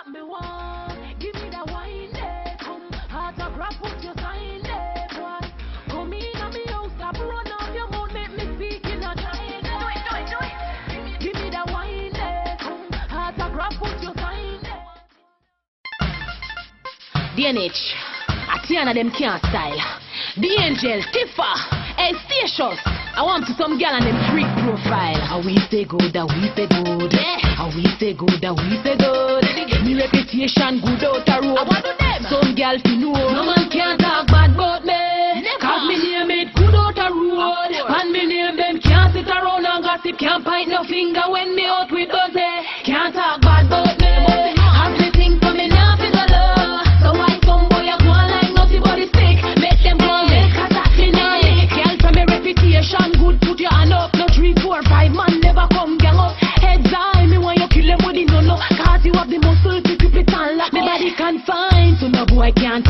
Me want, give me that wine there. Come, autograph put your sign there, boy. Come in and me house, stop run off your mouth, make me speak in a Chinese. Do it. Give me that wine there. Come, autograph put your sign there. DNH, Atiana them can't style. The Angel, Tifa, hey Statious. I want to some girl and them freak profile. How we say good, how we say good. Yeah. How we say good, how we say good. Me reputation good out a road. I want to them. Some girl fi know. No man can't talk bad about me. Never. Cause me name it good out a road. And me name them can't sit around and gossip. Can't point no finger when me out with those. Can't talk bad about me. Have me think for me now fi go low. So why some boy a go on like nothing but the stick. Make them go make a attack me now. Girl from me reputation good, put your hand up. No 3, 4, 5 man never come gang up. Heads high, me want you kill them with the no. Cause you have the muscle to keep it on lock. Me body confined, so no boy can't